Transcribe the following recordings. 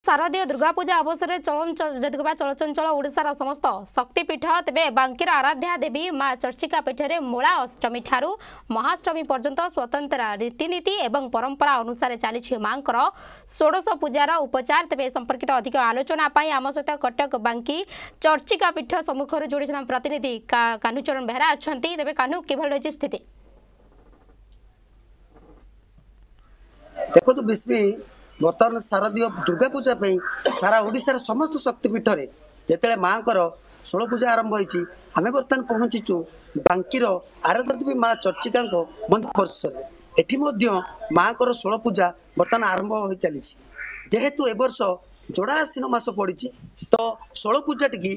शारदीय दुर्गा पूजा अवसर में चलचंचल ओडिशार समस्त शक्तिपीठ तेबे बांकीर आराध्या देवी माँ चर्चिका पीठ में मूला अष्टमी ठारू महाअष्टमी पर्यंत स्वतंत्र रीतिनीति एवं परंपरा अनुसार चली माँ षोडश पूजार उपचार तेबे संपर्कित अधिक आलोचना आम सहित कटक बांकी चर्चिका पीठ सम्मुख जोड़ी प्रतिनिधि कान्हूचरण बेहरा अच्छा तेज कान्हू किभली रही स्थिति देखो विस्मी बर्तमान शारदीय दुर्गा पूजा सारा ओडिशार समस्त शक्तिपीठ में जिते माँ षोल पूजा आरंभ होती आम बर्तमान पहुंचीचु बांकीर आराध्या देवी माँ चर्चिका मंदिर परिसर एटी माँ षोल पूजा बर्तमान आरंभ हो चली जेहेतु ए वर्ष जोड़ा आश्विन मास पड़ी तो षोल पूजा टी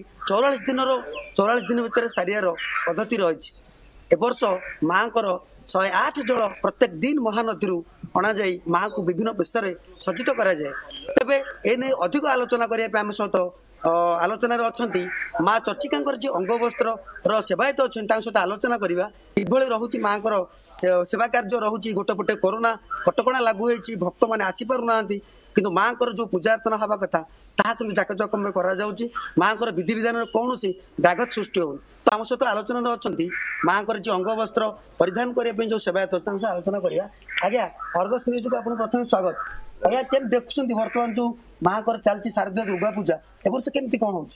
44 दिन भितर सारियार पद्धति रही ए वर्ष माँ 108 जल प्रत्येक दिन महानदी अणा जाई माँ को विभिन्न विषय सज्जित करा जाए तेबे एने अधिक आलोचना करने आम सहित आलोचन अच्छा माँ चर्चिका जी अंग वस्त्र सेवायत अच्छा सहित आलोचना करवा किभली रोचे माँ सेवा कार्य रोचे गोटेपटे कोरोना कटकणा लागू होती भक्त मैंने आसीपार किंतु माँ जो पूजा अर्चना हवा कथा ताहा कि जाकजकम माँ विधि विधान कौन व्याघत सृष्टि हो तो आम सहित आलोचना अच्छा माँ जो अंग वस्त्र परिधान करने जो सेवायत अच्छे आलोचना करवा आज्ञा अर्गस न्यूज को आपको प्रथम स्वागत आज्ञा केम देखुं बर्तमान जो माँ चलती शारदीय दुर्गा पूजा एवर्ष केमती कौन हो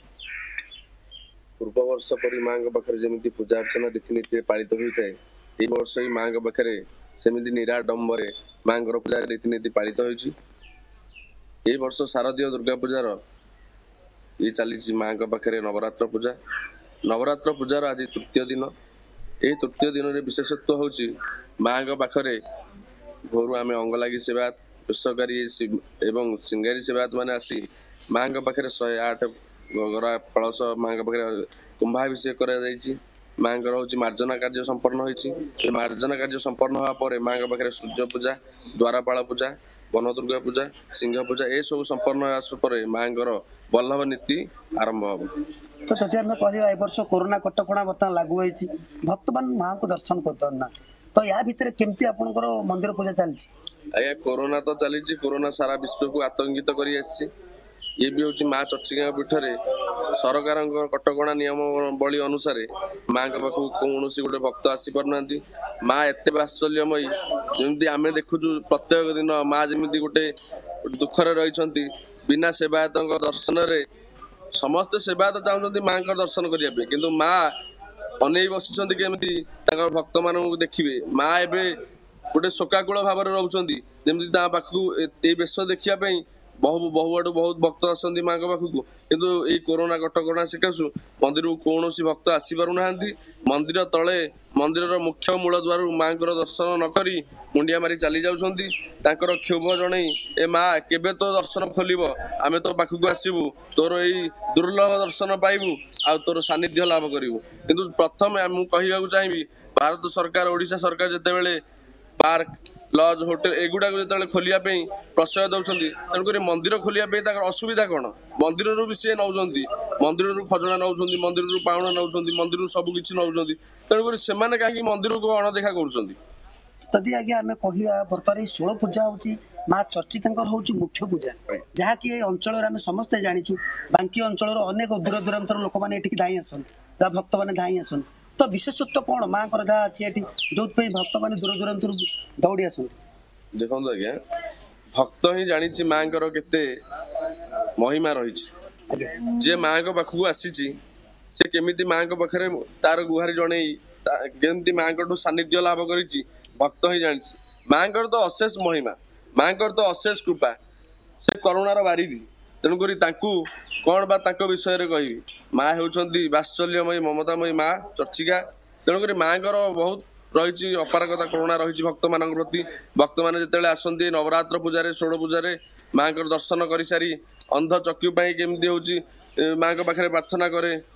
पूर्व वर्ष पर माँ पाखे जमी पूजा अर्चना रीतिनीति पालित होता है ये वर्ष ही माँ पाखे सेमती निराडंबर माँ पूजा रीतिनीति पालित होती ये वर्ष शारदीय दुर्गा पूजार ये चली माँ पाखे नवरात्र पूजार आज तृतीय दिन यही तृतीय दिन में विशेषत्व हूँ माँ पाखे भोर आम अंगलागी सेवायत पेशकारी एवं सिंगारी सेवायत मैंने आसी माँ पाखे 108 गरा कलश माँ पाखे कुंभाभिषेक कर माँ मार्जना कार्य संपन्न होती मार्जना कार्य संपन्न होगापर माँ पाखे सूर्य पूजा द्वारपाल पूजा वन दुर्गा पूजा सिंह पूजा ये सब संपन्न माँ वल्लभ नीति आरंभ हम तो जदि आम कह वर्ष कोरोना कटकणा बर्तमान लागू होती भक्त मान माँ को दर्शन करना तो या भितर केमती आपनकर मंदिर पूजा चलती आज्ञा कोरोना तो चली कोरोना सारा विश्व को आतंकित कर ये भी हूँ माँ चर्चिका पीठ सरकार कटकणा नियमावली अनुसार माँ पाखु कौन गोटे भक्त आसी पारना माँ एत वात्सल्यमयी जमी आम देखु प्रत्येक दिन माँ जमी गोटे दुखरे रही बिना सेवायत दर्शन रे समस्ते सेवायत चाहते माँ दर्शन करने किंतु माँ अनै बस केमी भक्त मान देखिए माँ एवं गोटे शोकाकूल भाव रोचती जमी पाखु ये बेश देखापी बहु आड़ू बहुत भक्त आसती माँ पाखक किंतु ये कोरोना कटकणा सकाशु मंदिर को कौन भक्त आसी पारना मंदिर तले मंदिर मुख्य मूल द्वार माँ दर्शन नक मुंडिया मारी चली जाऊँगी क्षोभ जन ए माँ केबे तो दर्शन खोल आम तो पाखक आसबू तोर यही दुर्लभ दर्शन पाइबू आ तोर सानिध्य लाभ करूँ किंतु प्रथम मुझे चाहिए भारत सरकार ओडिशा सरकार जिते पार्क लज होटेल एगुड़ा जो खोलियापी प्रश्रय दौरान तेणुक मंदिर खोलियापी असुविधा कौन मंदिर भी सी नौ मंदिर खजना नौ मंदिर पाउना नौ मंदिर सबकि नौ तेणुक से कहीं मंदिर को अणदेखा कर आज्ञा आम कह बर्तमान षोल पूजा हूँ माँ चर्चिका हूँ मुख्य पूजा जहाँकि अंचल आम समस्ते जाचु बांकी अंचल अनेक दूर दूरांतर लोक मैंने धाई आसती भक्त मैंने धाई आसती तो विशेषत्व कौन माँ जहाँ अच्छी जो भक्त मैंने दूर दूरांत दौड़ी आस देखो आज्ञा भक्त ही जानी माँ के महिमा रही जे माँ पाखक आसी से केमी माँ पाखे तार गुहारी जन केमती माँ सानिध्य लाभ कर भक्त ही जानी माँ तो अशेष महिमा माँ तो अशेष कृपा से करुणार बारिधि तेणुक कौन बा विषय कहि माँ होती वात्सल्यमयी ममतामयी माँ चर्चिका तेणुक माँ बहुत रही अपारगता करुणा रही भक्त मान प्रति भक्त मैंने जिते आसती नवरात्र पूजा षोड़ पूजा माँ दर्शन कर सारी अंध चक्षु केमती हूँ माँ पाखे प्रार्थना करे